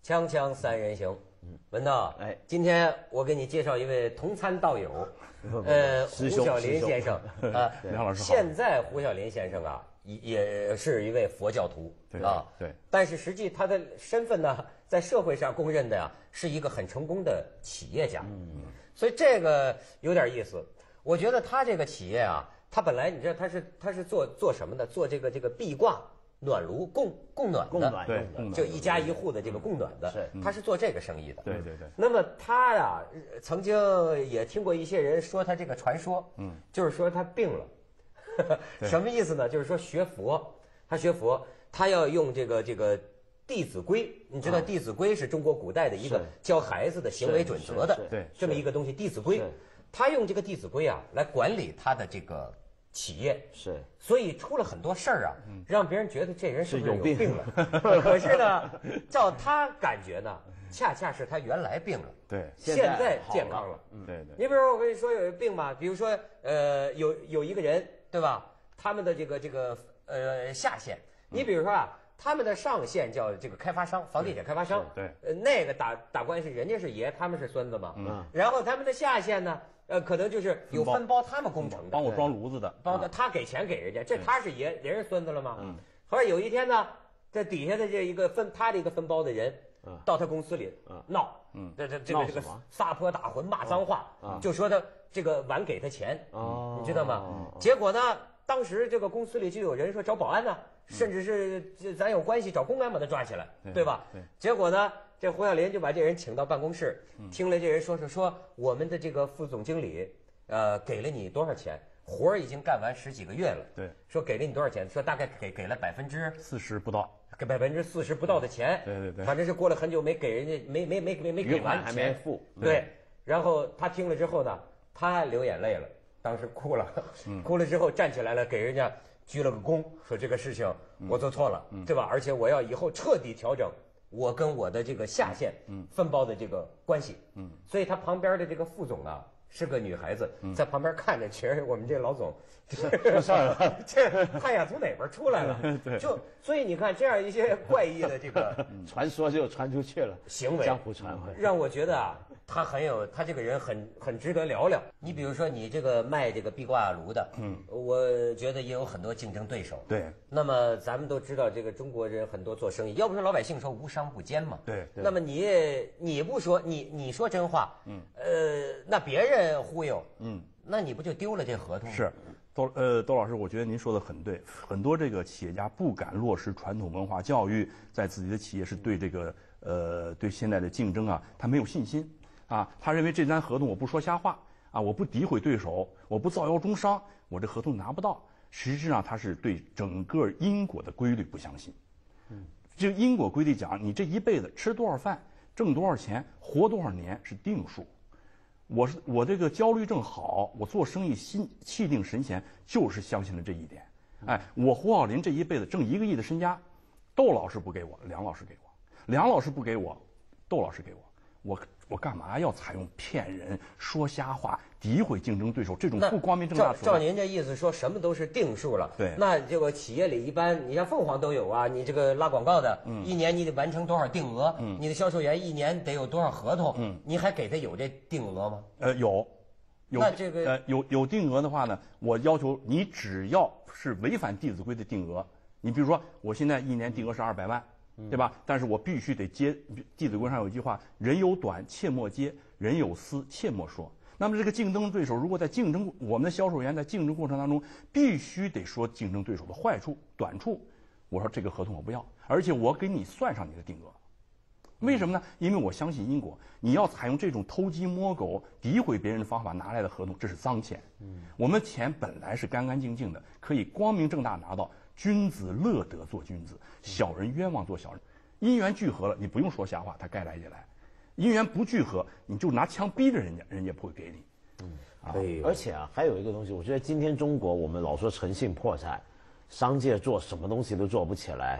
锵锵三人行，文道，今天我给你介绍一位同参道友，胡小林先生啊， 梁老师好。 现在胡小林先生啊，也是一位佛教徒啊， 对， 但是实际他的身份呢，在社会上公认的呀，是一个很成功的企业家，所以这个有点意思。我觉得他这个企业啊，他本来你知道他是做什么的？做这个壁挂。暖炉供暖的， 对， 就一家一户的这个供暖的，他是做这个生意的。 对。 那么他呀，曾经也听过一些人说他这个传说，就是说他病了，什么意思呢？就是说他学佛，他要用这个《弟子规》，你知道《弟子规》是中国古代的一个教孩子的行为准则的， 对， 这么一个东西，《弟子规》，他用这个《弟子规》啊来管理他的这个。企业是， 所以出了很多事儿啊，让别人觉得这人是不是有病了？可是呢，照他感觉呢，恰恰是他原来病了， 对， 现在健康了。 对。 你比如说，我跟你说有一病吧，比如说有一个人，对吧？他们的这个下线，你比如说啊，他们的上线叫这个开发商，房地产开发商， 对， 那个打官司，人家是爷，他们是孙子嘛，然后他们的下线呢？可能就是有分包他们工程的， 帮我装炉子的， 他给钱给人家，这他是爷，人是孙子了吗？后来有一天呢，这底下的这一个他的一个分包的人，到他公司里闹，这个撒泼打浑骂脏话，就说他这个晚给他钱，你知道吗？结果呢，当时这个公司里就有人说找保安呢，甚至是咱有关系找公安把他抓起来，对吧？结果呢？这胡小林就把这人请到办公室，听了这人说我们的这个副总经理，给了你多少钱？活儿已经干完10几个月了， 对， 说给了你多少钱？说大概给了 40%不到， 给40%不到的钱， 对， 反正是过了很久没给人家，没给完钱， 还没付， 对。然后他听了之后呢，他还流眼泪了，当时哭了，哭了之后站起来了，给人家鞠了个躬，说这个事情我做错了，对吧？而且我要以后彻底调整。我跟我的这个下线分包的这个关系，所以他旁边的这个副总啊是个女孩子，在旁边看着，觉得我们这老总，这看呀从哪边出来了？就所以你看这样一些怪异的这个传说就传出去了， 行为江湖传闻， 让我觉得啊，他这个人很值得聊聊。你比如说你这个卖这个壁挂炉的，我觉得也有很多竞争对手。 对， 那么咱们都知道，这个中国人很多做生意，要不说老百姓说无商不奸嘛。 对。 那么你不说，你说真话，那别人忽悠，那你不就丢了这合同吗？ 是，窦老师，我觉得您说的很对，很多这个企业家不敢落实传统文化教育，在自己的企业是对这个对现在的竞争啊，他没有信心啊，他认为这单合同我不说瞎话啊，我不诋毁对手，我不造谣中伤，我这合同拿不到。实际上他是对整个因果的规律不相信。这个因果规律讲，你这一辈子吃多少饭，挣多少钱，活多少年是定数。我这个焦虑症好，我做生意气定神闲，就是相信了这一点。哎，我胡小林这一辈子挣1个亿的身家，窦老师不给我，梁老师给我，梁老师不给我，窦老师给我，我干嘛要采用骗人、说瞎话、诋毁竞争对手这种不光明正大的手段？ 照您这意思说，什么都是定数了。 对， 那这个企业里一般，你像凤凰都有啊，你这个拉广告的，一年你得完成多少定额？你的销售员一年得有多少合同？你还给他有这定额吗？ 有。 那这个有定额的话呢，我要求你只要是违反《弟子规》的定额，你比如说我现在一年定额是200万。对吧？但是我必须得接《弟子规》上有一句话：“人有短，切莫揭；人有私，切莫说。”那么这个竞争对手如果在竞争，我们的销售员在竞争过程当中必须得说竞争对手的坏处、短处。我说这个合同我不要，而且我给你算上你的定额。为什么呢？因为我相信因果。你要采用这种偷鸡摸狗、诋毁别人的方法拿来的合同，这是脏钱。我们钱本来是干干净净的，可以光明正大拿到。君子乐得做君子，小人冤枉做小人。因缘聚合了，你不用说瞎话，他该来也来；因缘不聚合，你就拿枪逼着人家，人家不会给你。 而且啊，还有一个东西，我觉得今天中国我们老说诚信破产，商界做什么东西都做不起来，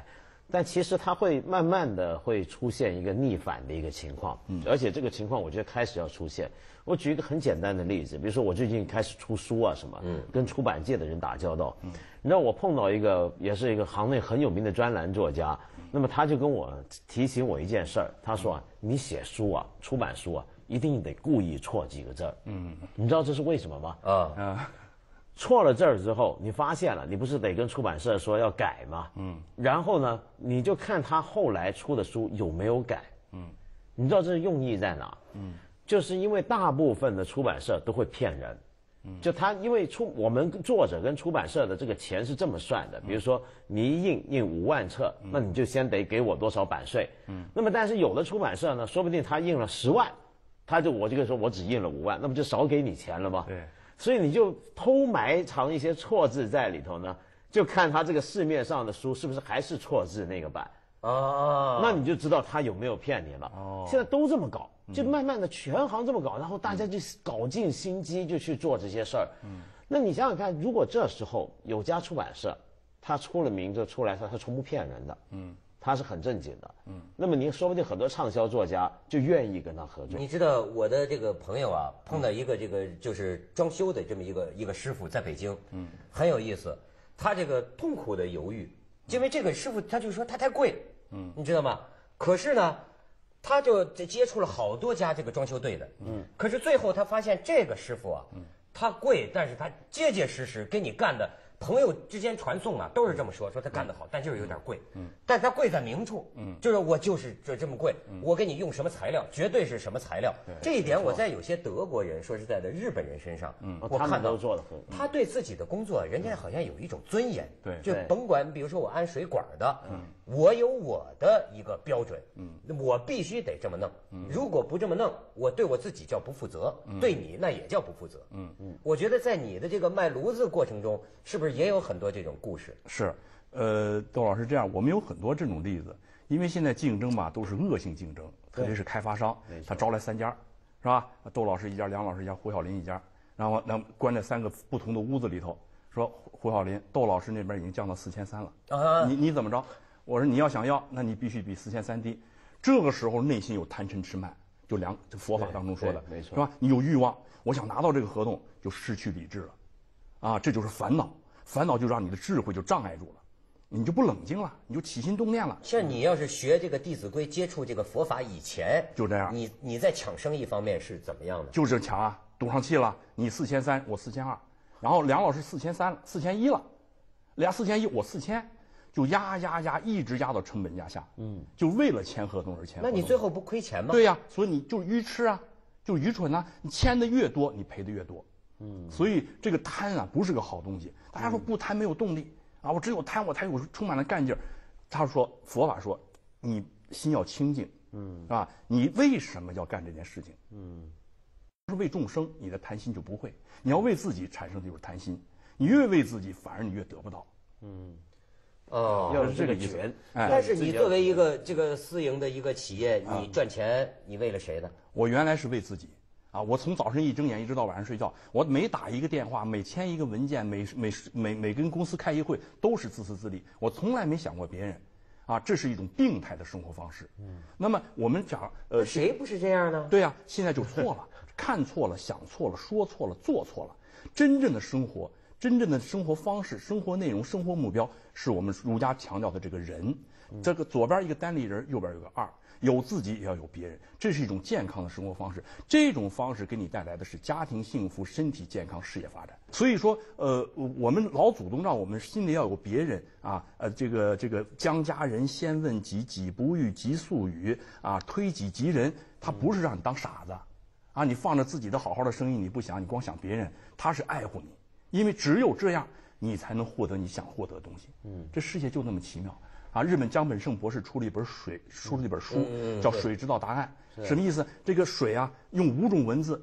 但其实它会慢慢的会出现一个逆反的一个情况，而且这个情况我觉得开始要出现。我举一个很简单的例子，比如说我最近开始出书啊什么，跟出版界的人打交道，你知道我碰到一个也是一个行内很有名的专栏作家，那么他就跟我提醒我一件事儿，他说啊，你写书啊，出版书啊，一定得故意错几个字儿，你知道这是为什么吗？错了字儿之后，你发现了，你不是得跟出版社说要改吗？然后呢，你就看他后来出的书有没有改，你知道这是用意在哪？就是因为大部分的出版社都会骗人，就他因为我们作者跟出版社的这个钱是这么算的，比如说你一印5万册，那你就先得给我多少版税，那么但是有的出版社呢，说不定他印了10万，我就说我只印了5万，那不就少给你钱了吗？ 对。 所以你就偷埋藏一些错字在里头呢，就看他这个市面上的书是不是还是错字那个版那你就知道他有没有骗你了。现在都这么搞，就慢慢的全行这么搞，然后大家就搞尽心机就去做这些事儿。那你想想看，如果这时候有家出版社，他出了名就出来说他从不骗人的，他是很正经的，那么您说不定很多畅销作家就愿意跟他合作。 你知道我的这个朋友啊，碰到一个这个就是装修的这么一个师傅，在北京，很有意思。他这个痛苦的犹豫，因为这个师傅他就说他太贵，你知道吗？可是呢，他就接触了好多家这个装修队的，可是最后他发现这个师傅啊，他贵，但是他结结实实给你干的。朋友之间传颂啊，都是这么说他干得好，但就是有点贵。但他贵在明处，就是我就是这么贵，我给你用什么材料，绝对是什么材料。这一点我在有些德国人，说实在的，日本人身上，我看到做的很， 他对自己的工作，人家好像有一种尊严。 对， 就甭管，比如说我安水管的，我有我的一个标准，我必须得这么弄。如果不这么弄，我对我自己叫不负责，对你那也叫不负责。我觉得在你的这个卖炉子过程中，是不是也有很多这种故事？ 是，窦老师这样，我们有很多这种例子，因为现在竞争吧都是恶性竞争，特别是开发商，他招来3家，是吧？窦老师一家，梁老师一家，胡小林一家，然后关在3个不同的屋子里头，说胡小林，窦老师那边已经降到4300了，你怎么着？我说你要想要，那你必须比4300低。这个时候内心有贪嗔痴慢，就佛法当中说的， 没错， 是吧？你有欲望，我想拿到这个合同，就失去理智了，这就是烦恼。烦恼就让你的智慧就障碍住了，你就不冷静了，你就起心动念了。 像你要是学这个《弟子规》，接触这个佛法以前， 就这样。 你在抢生意方面是怎么样的？ 就是抢啊，赌上气了。你4300，我4200，然后梁老师4300了，4100了，俩4100，我4000，就压，一直压到成本价下。就为了签合同而签合同。 那你最后不亏钱吗？ 对呀，所以你就是愚痴啊，就是愚蠢啊。你签的越多，你赔的越多。所以这个贪啊不是个好东西。大家说不贪没有动力啊，我只有贪我才有充满了干劲儿。他说佛法说，你心要清净，是吧？你为什么要干这件事情？是为众生，你的贪心就不会。你要为自己产生的就是贪心，你越为自己，反而你越得不到。 要是这个意思。 但是你作为一个这个私营的一个企业，你赚钱，你为了谁呢？ 我原来是为自己。我从早晨一睁眼一直到晚上睡觉，我每打一个电话，每签一个文件，每跟公司开一会，都是自私自利，我从来没想过别人，这是一种病态的生活方式。那么我们讲， 谁不是这样呢？ 对呀，现在就错了，看错了，想错了，说错了，做错了。真正的生活，真正的生活方式、生活内容、生活目标，是我们儒家强调的这个人。这个左边一个单立人，右边有个2。有自己也要有别人，这是一种健康的生活方式。这种方式给你带来的是家庭幸福、身体健康、事业发展。所以说，我们老祖宗让我们心里要有别人这个将家人先问己，己不欲即速语推己及人。他不是让你当傻子你放着自己的好好的生意你不想，你光想别人，他是爱护你，因为只有这样你才能获得你想获得的东西。这世界就那么奇妙。日本江本胜博士出了一本书，叫《水之道答案》，什么意思？这个水用5种文字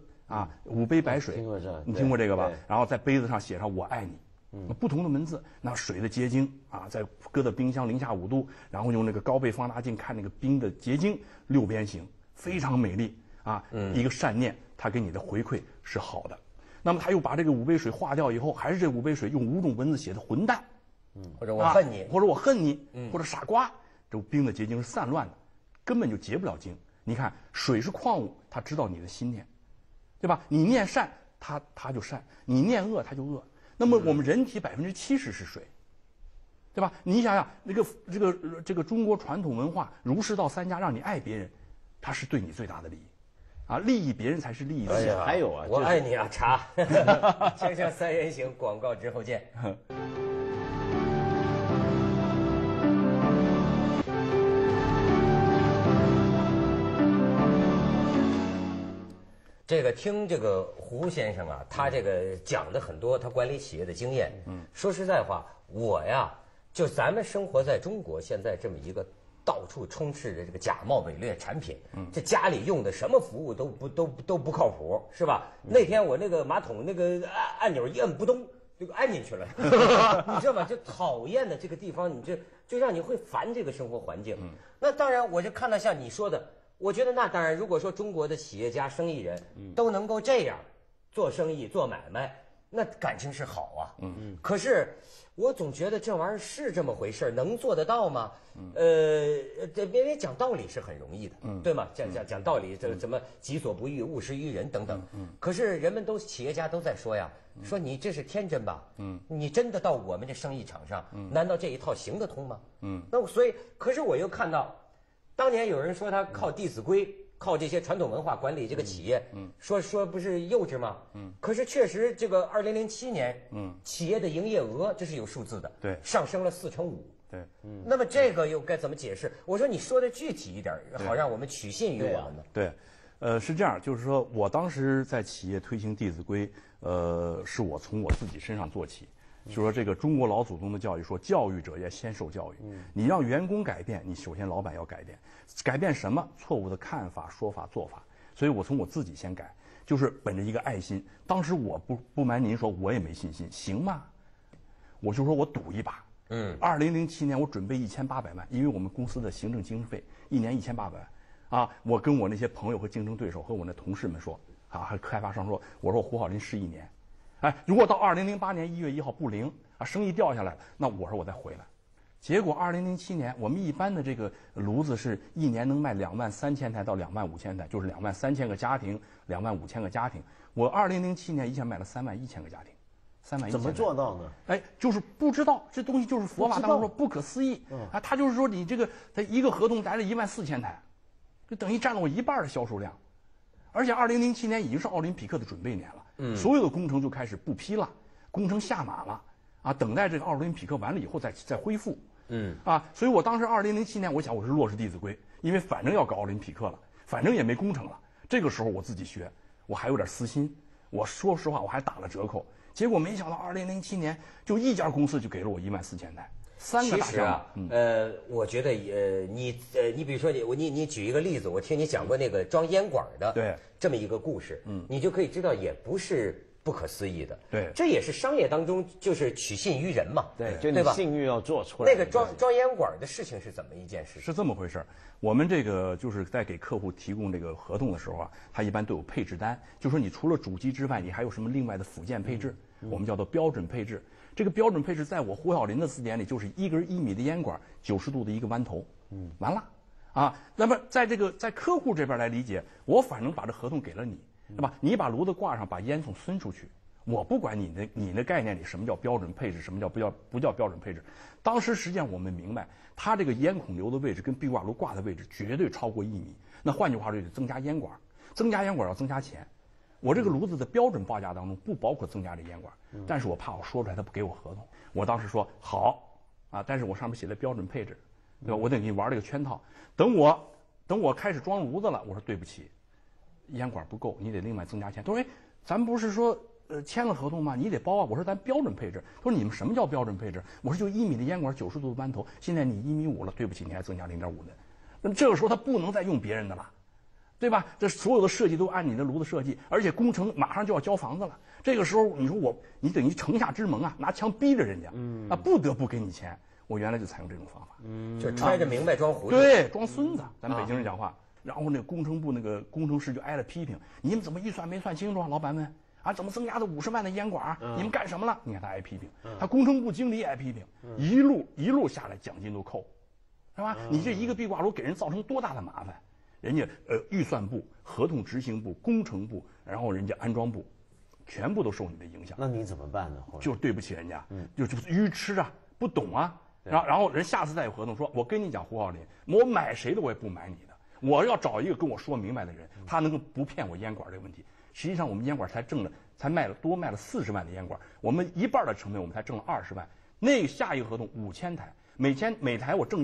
5杯白水，你听过这个吧？然后在杯子上写上“我爱你”，不同的文字，那水的结晶再搁到冰箱零下5度，然后用那个高倍放大镜看那个冰的结晶，6边形，非常美丽一个善念，它给你的回馈是好的。那么他又把这个5杯水化掉以后，还是这5杯水用5种文字写的混蛋。 或者我恨你， 或者我恨你，或者傻瓜， 这冰的结晶是散乱的，根本就结不了晶。你看，水是矿物，它知道你的心念，对吧？你念善，它就善；你念恶，它就恶。那么我们人体70%是水，对吧？你想想，这个中国传统文化儒释道三家让你爱别人，它是对你最大的利益，啊，利益别人才是利益自己。 还有啊， 我爱你啊，茶。锵锵三人行，广告之后见。这个听这个胡先生啊，他这个讲的很多他管理企业的经验。说实在话，我呀，就咱们生活在中国现在这么一个到处充斥着这个假冒伪劣产品，这家里用的什么服务都不靠谱，是吧？那天我那个马桶那个按钮一摁不动，就按进去了，你知道吗？就讨厌的这个地方，你就让你会烦这个生活环境。那当然，我就看到像你说的。我觉得那当然，如果说中国的企业家、生意人都能够这样做生意、做买卖，那感情是好啊。可是我总觉得这玩意儿是这么回事，能做得到吗？因为讲道理是很容易的，对吗？讲道理，这怎么己所不欲，勿施于人等等。可是人们企业家都在说呀，说你这是天真吧？你真的到我们这生意场上，难道这一套行得通吗？那所以，可是我又看到。当年有人说他靠《弟子规》，靠这些传统文化管理这个企业，说不是幼稚吗？可是确实这个2007年，企业的营业额这是有数字的， 对， 上升了45%， 对， 那么这个又该怎么解释？我说你说的具体一点，好让我们取信于我们呢？ 对，是这样，就是说我当时在企业推行《弟子规》，是我从我自己身上做起。就说这个中国老祖宗的教育说，教育者也先受教育。你让员工改变，你首先老板要改变。改变什么？错误的看法、说法、做法。所以我从我自己先改，就是本着一个爱心。当时我不瞒您说，我也没信心，行吗？我就说我赌一把。2007年我准备1800万，因为我们公司的行政经费1年1800万。啊，我跟我那些朋友和竞争对手和我那同事们说，啊，还开发商说，我说胡好林试1年。哎，如果到2008年1月1号不灵啊，生意掉下来，那我说我再回来。结果2007年，我们一般的这个炉子是1年能卖23000台到25000台，就是23000个家庭，25000个家庭。我2007年一下卖了31000个家庭，31000台。 怎么做到呢？ 哎，就是不知道这东西就是佛法当中说不可思议啊，他就是说你这个他一个合同来了14000台，就等于占了我1半的销售量。而且2007年已经是奥林匹克的准备年了，所有的工程就开始不批了，工程下马了，啊，等待这个奥林匹克完了以后再恢复，所以我当时2007年我想我是落实《弟子规》，因为反正要搞奥林匹克了，反正也没工程了，这个时候我自己学，我还有点私心，我说实话我还打了折扣，结果没想到2007年就一家公司就给了我14000台。3个大项目。 我觉得你比如说你举一个例子，我听你讲过那个装烟管的， 对， 这么一个故事，你就可以知道也不是不可思议的， 对， 这也是商业当中就是取信于人嘛， 对，就你信誉要做出来。 那个装烟管的事情是怎么一件事？ 是这么回事，我们这个就是在给客户提供这个合同的时候啊，他一般都有配置单，就说你除了主机之外，你还有什么另外的附件配置，我们叫做标准配置。这个标准配置在我胡小林的字典里就是一根1米的烟管，90度的一个弯头，完了，啊，那么在客户这边来理解，我反正把这合同给了你，对吧？你把炉子挂上，把烟囱伸出去，我不管你的概念里什么叫标准配置，什么叫不叫标准配置。当时实际上我们明白，它这个烟孔流的位置跟壁挂炉挂的位置绝对超过1米，那换句话说就增加烟管，增加烟管要增加钱。我这个炉子的标准报价当中不包括增加这烟管，但是我怕我说出来他不给我合同，我当时说好啊，但是我上面写的标准配置，对吧？我得给你玩这个圈套。等我开始装炉子了，我说对不起，烟管不够，你得另外增加钱。他说哎，咱不是说签了合同吗？你得包啊。我说咱标准配置。他说你们什么叫标准配置？我说就1米的烟管，90度的弯头，现在你1.5米了，对不起，你还增加0.5的。那么这个时候他不能再用别人的了。对吧？这所有的设计都按你的炉子设计，而且工程马上就要交房子了。这个时候，你说你等于城下之盟啊，拿枪逼着人家，啊，不得不给你钱。我原来就采用这种方法， 就揣着明白装糊涂， 对，装孙子。咱们北京人讲话，然后那个工程部那个工程师就挨了批评，你们怎么预算没算清楚啊？老板问啊，怎么增加的50万的烟管？你们干什么了？你看他挨批评，他工程部经理也挨批评，一路下来奖金都扣。 是吧？你这一个壁挂楼给人造成多大的麻烦？人家预算部、合同执行部、工程部，然后人家安装部，全部都受你的影响。 那你怎么办呢？ 就对不起人家，就是愚痴啊，不懂啊。然后人下次再有合同说，我跟你讲胡浩林，我买谁的我也不买你的，我要找一个跟我说明白的人，他能够不骗我烟管这个问题。实际上我们烟管才卖了40万的烟管，我们一半的成本我们才挣了20万。那个下一个合同5000台，每台我挣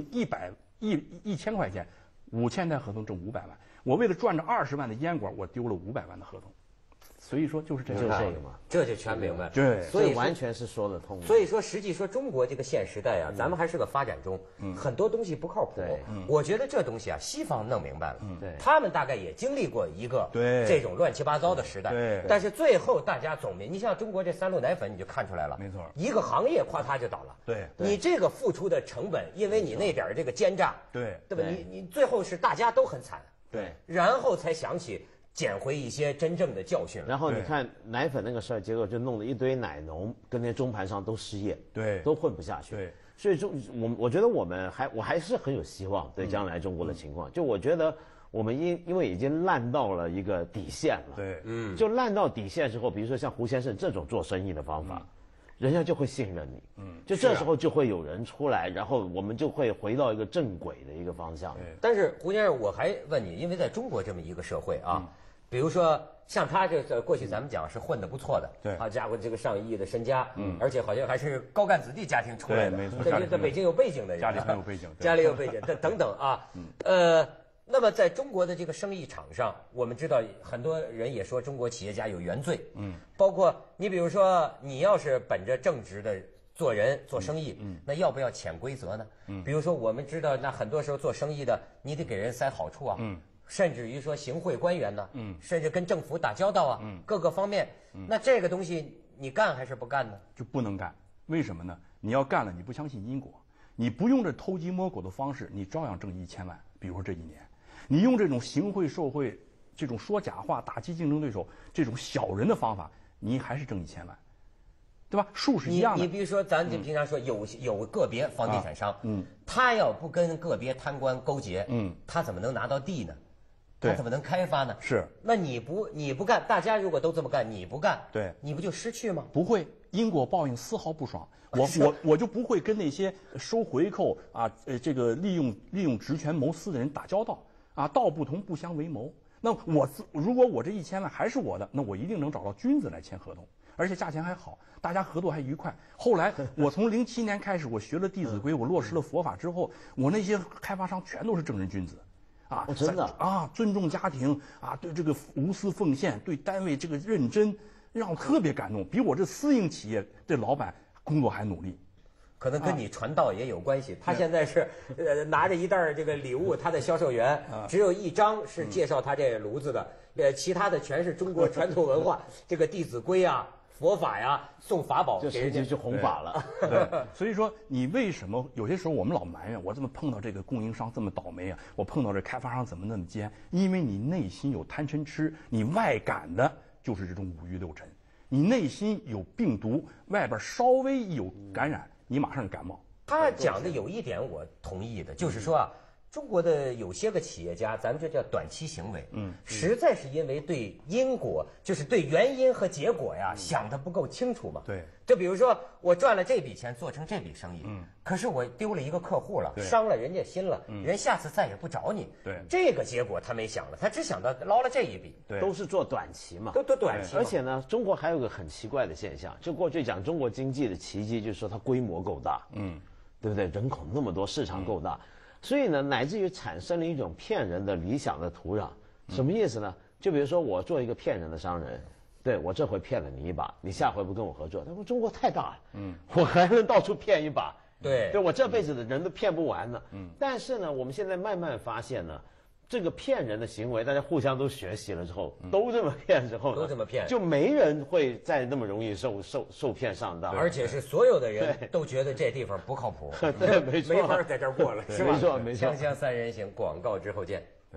1000块钱，5000台合同挣500万。我为了赚这20万的烟管，我丢了500万的合同。所以说就是这个嘛， 这就全明白了。 对， 所以完全是说得通的。 所以说，实际说中国这个现时代啊，咱们还是个发展中，很多东西不靠谱。我觉得这东西啊，西方弄明白了，他们大概也经历过一个这种乱七八糟的时代。但是最后大家总你像中国这3鹿奶粉，你就看出来了， 没错， 一个行业夸它就倒了。 对， 你这个付出的成本，因为你那点这个奸诈， 对吧？你最后是大家都很惨。 对， 然后才想起。捡回一些真正的教训。 然后你看奶粉那个事儿，结果就弄了一堆奶农跟那些中盘商都失业， 对， 都混不下去。 对， 所以我觉得我还是很有希望对将来中国的情况。就我觉得我们因为已经烂到了一个底线了， 对， 就烂到底线之后，比如说像胡先生这种做生意的方法。人家就会信任你，就这时候就会有人出来，然后我们就会回到一个正轨的一个方向。 但是胡先生，我还问你，因为在中国这么一个社会啊，比如说像他这过去咱们讲是混得不错的， 对， 好家伙，这个上亿的身家，而且好像还是高干子弟家庭出来的， 没错， 在北京有背景的人， 家里很有背景， 家里有背景，等等啊，那么在中国的这个生意场上，我们知道很多人也说中国企业家有原罪，包括你比如说你要是本着正直的做人做生意，那要不要潜规则呢？比如说我们知道，那很多时候做生意的你得给人塞好处啊，甚至于说行贿官员呢，甚至跟政府打交道啊，各个方面，那这个东西你干还是不干呢？ 就不能干，为什么呢？你要干了，你不相信因果，你不用这偷鸡摸狗的方式，你照样挣1000万。比如说这一年。你用这种行贿受贿、这种说假话、打击竞争对手、这种小人的方法，你还是挣1000万，对吧？数是一样的。 你比如说，咱就平常说有个别房地产商，他要不跟个别贪官勾结，他怎么能拿到地呢？他怎么能开发呢？ 是。 那你不干，大家如果都这么干，你不干， 对， 你不就失去吗？ 不会，因果报应丝毫不爽。我就不会跟那些收回扣啊，这个利用职权谋私的人打交道。啊，道不同不相为谋。那如果我这1000万还是我的，那我一定能找到君子来签合同，而且价钱还好，大家合作还愉快。后来我从07年开始，我学了《弟子规》，我落实了佛法之后，我那些开发商全都是正人君子，啊， 真的啊，尊重家庭啊，对这个无私奉献，对单位这个认真，让我特别感动，比我这私营企业这老板工作还努力。 可能跟你传道也有关系。他现在是拿着一袋这个礼物，他的销售员只有1张是介绍他这炉子的，其他的全是中国传统文化，这个《弟子规》啊、佛法呀、送法宝给人家， 就弘法了。 对，所以说你为什么有些时候我们老埋怨我怎么碰到这个供应商这么倒霉啊？我碰到这开发商怎么那么奸？因为你内心有贪嗔痴，你外感的就是这种5欲6尘，你内心有病毒，外边稍微一有感染。你马上感冒。 他讲的有一点我同意的，就是说啊，中国的有些个企业家，咱们这叫短期行为，实在是因为对因果，就是对原因和结果呀想得不够清楚嘛。 对， 就比如说我赚了这笔钱做成这笔生意，可是我丢了一个客户了，伤了人家心了，人下次再也不找你。 对， 这个结果他没想了，他只想到捞了这一笔。 对， 都是做短期嘛， 都短期。 而且呢，中国还有个很奇怪的现象，就过去讲中国经济的奇迹，就是说它规模够大，对不对？人口那么多，市场够大。所以呢，乃至于产生了一种骗人的理想的土壤。什么意思呢？就比如说我做一个骗人的商人，对，我这回骗了你一把，你下回不跟我合作。他说中国太大了，我还能到处骗一把，对，我这辈子的人都骗不完呢。但是呢，我们现在慢慢发现呢，这个骗人的行为，大家互相都学习了之后，都这么骗之后， 都这么骗， 就没人会再那么容易受骗上当， 而且是所有的人都觉得这地方不靠谱， 对，没错， 没法在这儿过了，是吧？ 没错，没错。 锵锵三人行，广告之后见。对。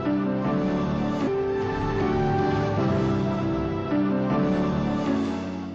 我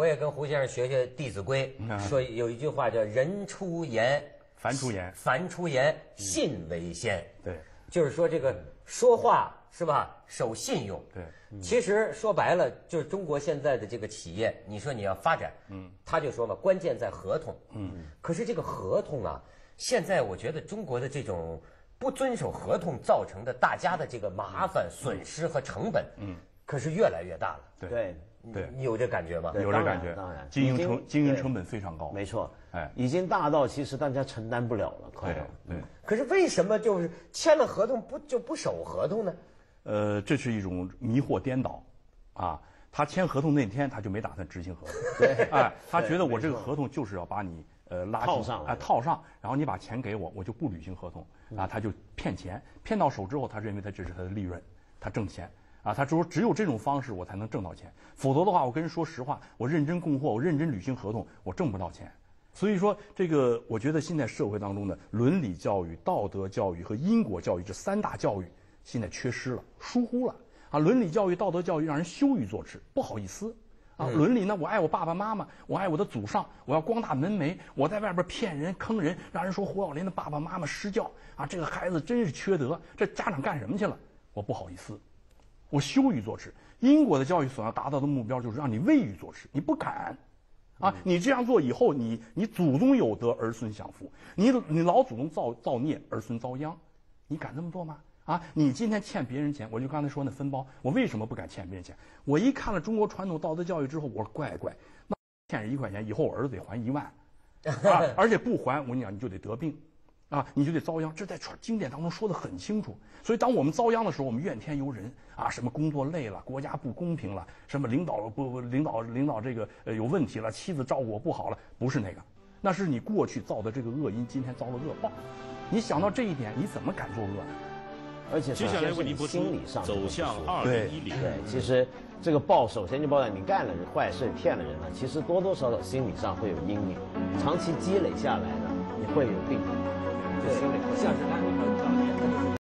我也跟胡先生学学《弟子规》，说有一句话叫“人出言， 凡出言， 凡出言，信为先”。 对， 就是说这个说话是吧，守信用。 对， 其实说白了，就是中国现在的这个企业，你说你要发展，他就说嘛，关键在合同。可是这个合同啊，现在我觉得中国的这种不遵守合同造成的大家的这个麻烦、损失和成本，可是越来越大了。 对。 你有这感觉吗？ 有这感觉， 当然， 经营成本非常高， 没错， 哎， 已经大到其实大家承担不了了，快要。 对。 可是为什么就是签了合同不守合同呢？ 这是一种迷惑颠倒，啊，他签合同那天他就没打算执行合同， 对， 哎，他觉得我这个合同就是要把你拉套上， 套上，然后你把钱给我，我就不履行合同，啊，他就骗钱，骗到手之后，他认为这是他的利润，他挣钱。啊，他说只有这种方式我才能挣到钱，否则的话，我跟人说实话，我认真供货，我认真履行合同，我挣不到钱。所以说，这个我觉得现在社会当中的伦理教育、道德教育和因果教育这3大教育现在缺失了、疏忽了。啊，伦理教育、道德教育让人羞于做事，不好意思。啊，伦理呢，我爱我爸爸妈妈，我爱我的祖上，我要光大门楣，我在外边骗人、坑人，让人说胡小林的爸爸妈妈失教啊，这个孩子真是缺德，这家长干什么去了？我不好意思。我羞于做事，因果的教育所要达到的目标就是让你畏于做事，你不敢，啊，你这样做以后，你祖宗有德，儿孙享福，你老祖宗造孽，儿孙遭殃，你敢这么做吗？啊，你今天欠别人钱，我就刚才说那分包，我为什么不敢欠别人钱？我一看了中国传统道德教育之后，我说乖，那欠人1块钱，以后我儿子得还1万，啊，而且不还，我跟你讲，你就得得病。啊，你就得遭殃，这在经典当中说得很清楚。所以，当我们遭殃的时候，我们怨天尤人啊，什么工作累了，国家不公平了，什么领导这个有问题了，妻子照顾我不好了，不是那个，那是你过去造的这个恶因，今天遭了恶报。你想到这一点，你怎么敢作恶呢？ 而且接下来为您播出心理上走向2010。 对，其实这个报首先就报在你干了坏事骗了人了，其实多多少少心理上会有阴影，长期积累下来呢，你会有病。 对，像是他